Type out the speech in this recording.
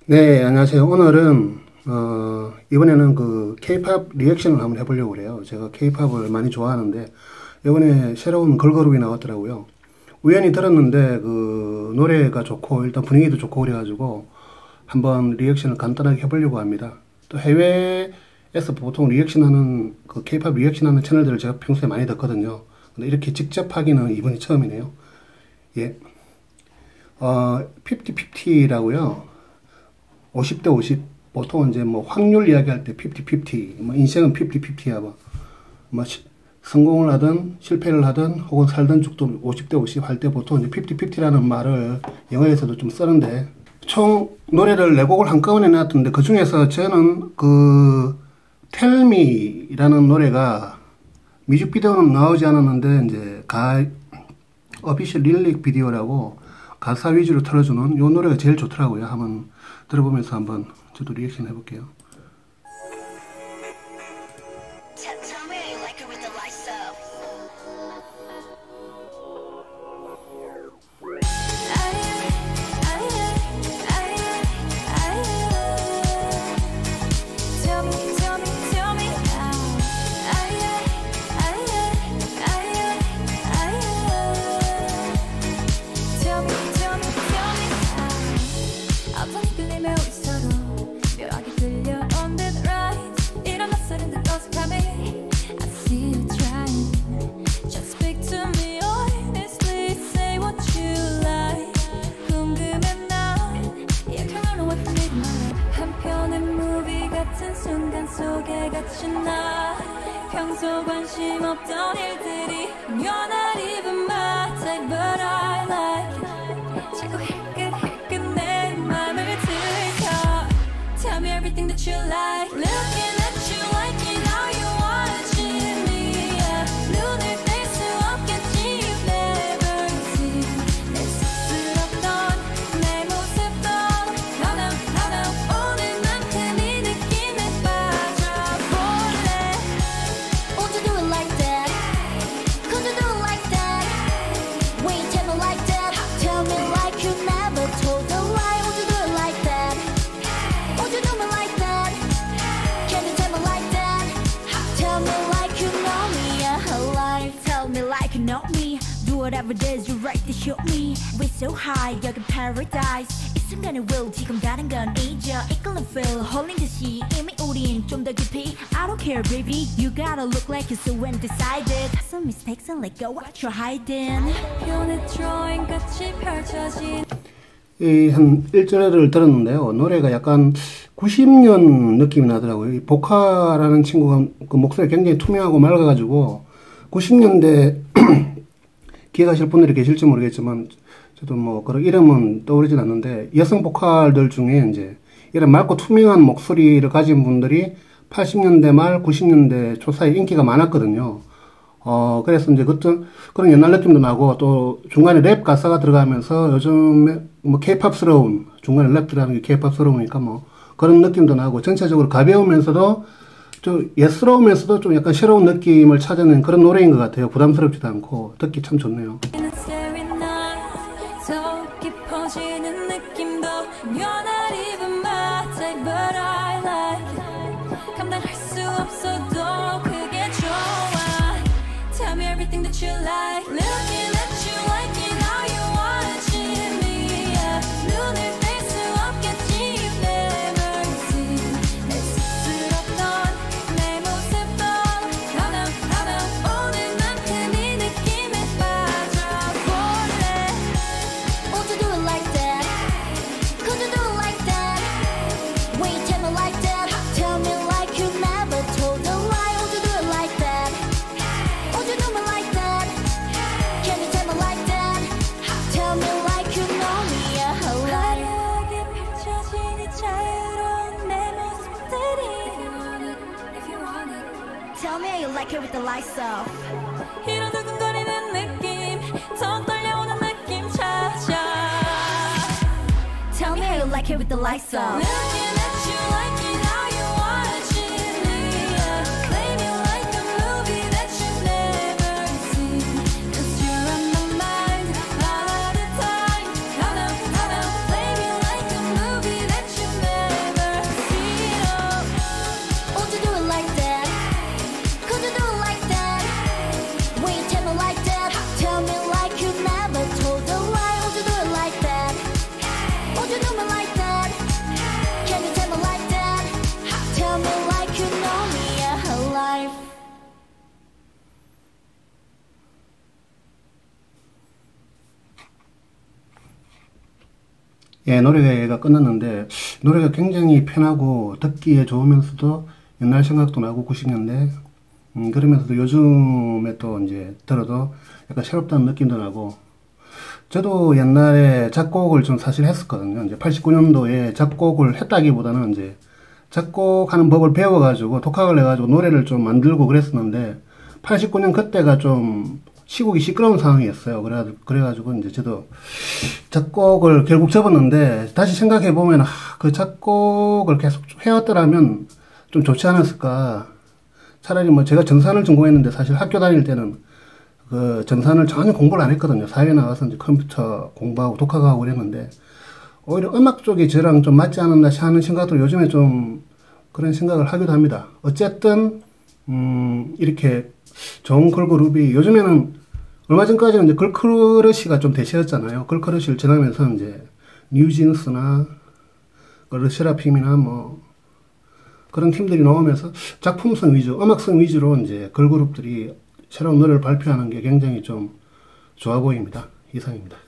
네, 안녕하세요. 오늘은 이번에는 그 K-팝 리액션을 한번 해보려고 그래요. 제가 K-팝을 많이 좋아하는데 이번에 새로운 걸그룹이 나왔더라고요. 우연히 들었는데 그 노래가 좋고 일단 분위기도 좋고 그래가지고 한번 리액션을 간단하게 해보려고 합니다. 또 해외에서 보통 리액션하는 그 K-팝 리액션하는 채널들을 제가 평소에 많이 듣거든요. 근데 이렇게 직접 하기는 이번이 처음이네요. 예, 50-50라고요. 50대 50. 보통 이제 뭐 확률 이야기할 때 50-50, 뭐 인생은 50-50야. 뭐 성공을 하든 실패를 하든 혹은 살든 죽든 50대 50 할 때 보통 이제 50-50라는 말을 영어에서도 좀 쓰는데 총 노래를 4곡을 한꺼번에 내놨던데 그 중에서 저는 그 Tell Me라는 노래가 뮤직비디오는 나오지 않았는데 이제 어피셜 릴릭 비디오라고 가사 위주로 틀어주는 이 노래가 제일 좋더라고요. 한번 들어보면서 한번 저도 리액션 해볼게요. 속에 갇힌 나 평소 관심 없던 일들이 You're not even my type but I like it 자꾸 힐끗힐끗 내 맘을 들켜 Tell me everything that you like Looking at you like it how you watching me yeah. 눈을 뗄 수 없겠지 You've never seen 내 쑥스럽던 내 모습도 No no no no 오늘만큼 이 느낌에 know me Do whatever it is you're right to shoot me We're so high 여긴 paradise 이 순간에 will 지금 가는 건 잊어 이끌린 feel 홀린 듯이 이미 우린 좀 더 깊이 I don't care baby You gotta look like you're so undecided Some mistakes and let go what you're hiding 표현의 drawing 같이 펼쳐진 한 1절을 들었는데요. 노래가 약간 90년 느낌이 나더라고요. 이 보카라는 친구가 그 목소리가 굉장히 투명하고 맑아가지고 90년대 기억하실 분들이 계실지 모르겠지만 저도 뭐 그런 이름은 떠오르진 않는데 여성 보컬들 중에 이제 이런 맑고 투명한 목소리를 가진 분들이 80년대 말 90년대 초 사이 인기가 많았거든요. 그래서 이제 그런 옛날 느낌도 나고 또 중간에 랩 가사가 들어가면서 요즘에 뭐 케이팝스러운 중간에 랩 들어가는 게 케이팝스러우니까 뭐 그런 느낌도 나고 전체적으로 가벼우면서도 좀 예스러우면서도 좀 약간 새로운 느낌을 찾아낸 그런 노래인 것 같아요. 부담스럽지도 않고 듣기 참 좋네요. Tell me how you like it with the lights off 이런 두근거리는 느낌 더 떨려오는 느낌 찾아 Tell me how you like it with the lights off Looking at you like it how you watching me Play me like a movie that you've never seen Cause you're on my mind all the time Play me like a movie that you've never 예, 노래가 끝났는데, 노래가 굉장히 편하고, 듣기에 좋으면서도 옛날 생각도 나고, 90년대. 그러면서도 요즘에 또 이제 들어도 약간 새롭다는 느낌도 나고, 저도 옛날에 작곡을 좀 사실 했었거든요. 이제 89년도에 작곡을 했다기보다는 이제 작곡하는 법을 배워가지고, 독학을 해가지고 노래를 좀 만들고 그랬었는데, 89년 그때가 좀 시국이 시끄러운 상황이었어요. 그래가지고 이제 저도 작곡을 결국 접었는데 다시 생각해 보면 그 작곡을 계속 해왔더라면 좀 좋지 않았을까. 차라리 뭐 제가 정산을 전공했는데 사실 학교 다닐 때는 그 정산을 전혀 공부를 안 했거든요. 사회 나와서 이제 컴퓨터 공부하고 독학하고 그랬는데 오히려 음악 쪽이 저랑 좀 맞지 않았나 하는 생각도 요즘에 좀 그런 생각을 하기도 합니다. 어쨌든 이렇게 좋은 걸그룹이 요즘에는 얼마 전까지는 이제 걸크러쉬가 좀 대세였잖아요. 걸크러쉬를 지나면서 이제 뉴진스나 르세라핌이나 뭐 그런 팀들이 나오면서 작품성 위주, 음악성 위주로 이제 걸그룹들이 새로운 노래를 발표하는 게 굉장히 좀 좋아 보입니다. 이상입니다.